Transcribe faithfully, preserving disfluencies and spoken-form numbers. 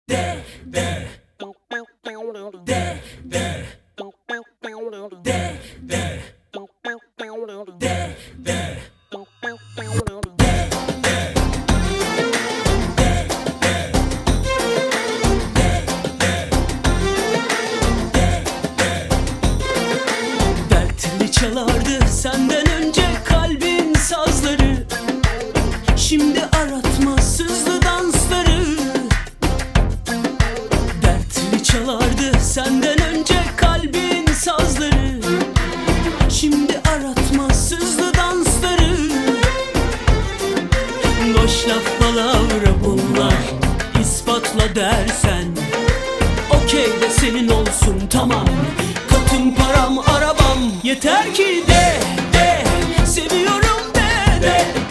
de de de de dertli çalardı senden önce kalbin sazları, şimdi aratma sızlı dansları. Dertli çalardı senden önce kalbin sazları, şimdi aratma sızlı dansları. Boş laf palavra bunlar, ispatla dersen okey de senin olsun tamam. Katım param arabam yeter ki de de seviyorum de de.